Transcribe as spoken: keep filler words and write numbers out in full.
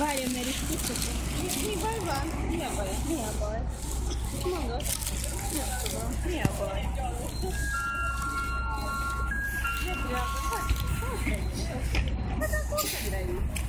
várja, mert is kusztatom. Mi, mi baj van? Mi a baj? Mi a baj? Mondod? Nem tudom. Mi a baj? Hát akkor egyre is.